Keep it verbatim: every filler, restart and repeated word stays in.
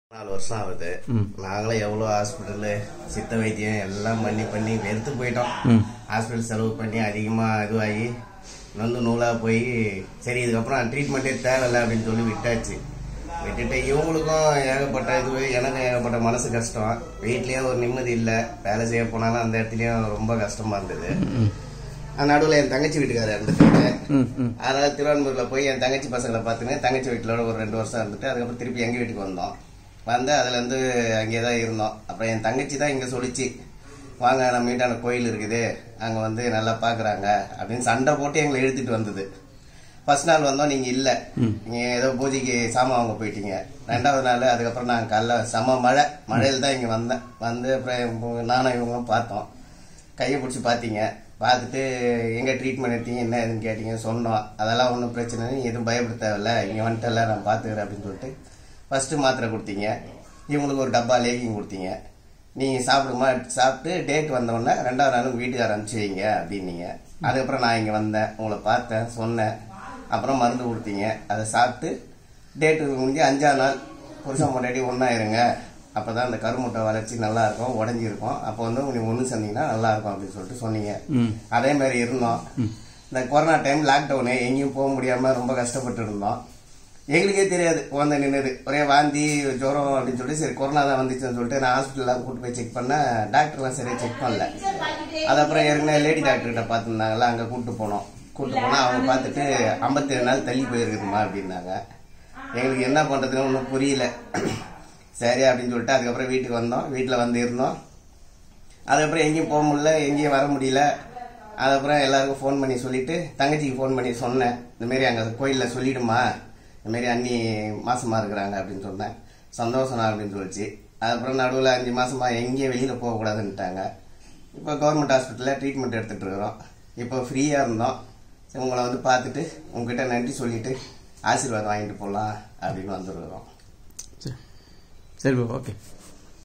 நாலு வருஷம் ஆகுது. நாங்களும் எவ்வளோ ஹாஸ்பிட்டலு சித்த வைத்தியம் எல்லாம் பண்ணி பண்ணி வெறுத்து போயிட்டோம். ஹாஸ்பிட்டல் செலவு பண்ணி அதிகமாக இதுவாகி வந்து நூலாக போய் சரி இதுக்கப்புறம் ட்ரீட்மெண்ட்டே தேவையில்லை அப்படின்னு சொல்லி விட்டாச்சு. விட்டுட்டு இவங்களுக்கும் ஏகப்பட்ட இது, எனக்கும் ஏகப்பட்ட மனசு கஷ்டம். வீட்லேயே ஒரு நிம்மதி இல்லை. வேலை செய்ய போனாலும் அந்த இடத்துலையும் ரொம்ப கஷ்டமாக இருந்தது. நடுவில் என் தங்கச்சி வீட்டுக்காரர் இருந்துட்டாங்க. அதனால திருவான்மூரில் போய் என் தங்கச்சி பசங்களை பார்த்துன்னு தங்கச்சி வீட்டிலோட ஒரு ரெண்டு வருஷம் இருந்துட்டு அதுக்கப்புறம் திருப்பி எங்கள் வீட்டுக்கு வந்தோம். வந்து அதுலேருந்து அங்கே தான் இருந்தோம். அப்புறம் என் தங்கச்சி தான் இங்கே சொல்லிச்சு, வாங்க நம்ம வீட்டான கோயில் இருக்குது, அங்கே வந்து நல்லா பார்க்குறாங்க அப்படின்னு சண்டை போட்டு எங்களை இழுத்துட்டு வந்தது. ஃபர்ஸ்ட் நாள் வந்தோம், நீங்கள் இல்லை, நீங்கள் ஏதோ பூஜைக்கு சாமான் வாங்க போயிட்டீங்க. ரெண்டாவது நாள் அதுக்கப்புறம் நாங்கள் காலைல செம மழை மழையில் தான் இங்கே வந்தேன். வந்து அப்புறம் நானும் இவங்களும் பார்த்தோம். கையை பிடிச்சி பார்த்தீங்க. பார்த்துட்டு எங்கே ட்ரீட்மெண்ட் எடுத்தீங்க, என்ன எதுன்னு கேட்டீங்க. சொன்னோம். அதெல்லாம் ஒன்றும் பிரச்சனை இல்லை, எதுவும் பயப்பட தேவையில்ல, இங்கே வந்துட்டு எல்லாம் நான் பார்த்துக்கிறேன் அப்படின்னு சொல்லிட்டு ஃபஸ்ட்டு மாத்திரை கொடுத்தீங்க. இவங்களுக்கு ஒரு டப்பா லேகிங் கொடுத்தீங்க. நீங்கள் சாப்பிடுமா, சாப்பிட்டு டேட் வந்தோடனே ரெண்டாவது நாள் உங்கள் வீட்டுக்கார அனுப்பிச்சி வைங்க அப்படின்னீங்க. அதுக்கப்புறம் நான் இங்கே வந்தேன், உங்களை பார்த்தேன், சொன்னேன். அப்புறம் மருந்து கொடுத்தீங்க. அதை சாப்பிட்டு டேட்டு முடிஞ்சு அஞ்சாவது நாள் புருஷன் முன்னாடி ஒன்றாயிருங்க, அப்போ தான் அந்த கருமுட்டை வளர்ச்சி நல்லா இருக்கும், உடஞ்சிருக்கும், அப்போ வந்து உங்களுக்கு ஒன்று சொன்னீங்கன்னா நல்லா இருக்கும் அப்படின்னு சொல்லிட்டு சொன்னீங்க. அதே மாதிரி இருந்தோம். இந்த கொரோனா டைம் லாக்டவுனு, எங்கேயும் போக முடியாமல் ரொம்ப கஷ்டப்பட்டு இருந்தோம். எங்களுக்கே தெரியாது, குழந்தை நின்றுது, ஒரே வாந்தி ஜுரம் அப்படின்னு சொல்லிட்டு சரி கொரோனா தான் வந்துச்சுன்னு சொல்லிட்டு நான் ஹாஸ்பிட்டல்லாம் கூட்டு போய் செக் பண்ணேன். டாக்டர்லாம் சரியாக செக் பண்ணல. அது அப்புறம் ஏற்கனவே லேடி டாக்டர்கிட்ட பார்த்துருந்தாங்களா, அங்கே கூப்பிட்டு போனோம். கூப்பிட்டு போனால் அவங்க பார்த்துட்டு ஐம்பத்தேழு நாள் தள்ளி போயிருக்குதுமா அப்படின்னாங்க. எங்களுக்கு என்ன பண்ணுறதுன்னு ஒன்றும் புரியல. சரி அப்படின்னு சொல்லிட்டு அதுக்கப்புறம் வீட்டுக்கு வந்தோம். வீட்டில் வந்து இருந்தோம். அதுக்கப்புறம் எங்கேயும் போக முடியல, எங்கேயும் வர முடியல. அதுக்கப்புறம் எல்லாருக்கும் ஃபோன் பண்ணி சொல்லிவிட்டு தங்கச்சிக்கு ஃபோன் பண்ணி சொன்னேன், இந்தமாரி அங்கே கோயிலில் சொல்லிவிடுமா, இந்தமாரி அண்ணி மாசமாக இருக்கிறாங்க அப்படின்னு சொன்னேன். சந்தோஷம் அப்படின்னு சொல்லிச்சு. அதுக்கப்புறம் நடுவில் அஞ்சு மாதமாக எங்கேயும் வெளியில் போகக்கூடாதுன்ட்டாங்க. இப்போ கவர்மெண்ட் ஹாஸ்பிட்டலில் ட்ரீட்மெண்ட் எடுத்துகிட்டு இருக்கிறோம். இப்போ ஃப்ரீயாக இருந்தோம். சரி உங்களை வந்து பார்த்துட்டு உங்ககிட்ட நன்றி சொல்லிவிட்டு ஆசீர்வாதம் வாங்கிட்டு போகலாம் அப்படின்னு வந்துருக்கிறோம். சரி சரி ஓகே.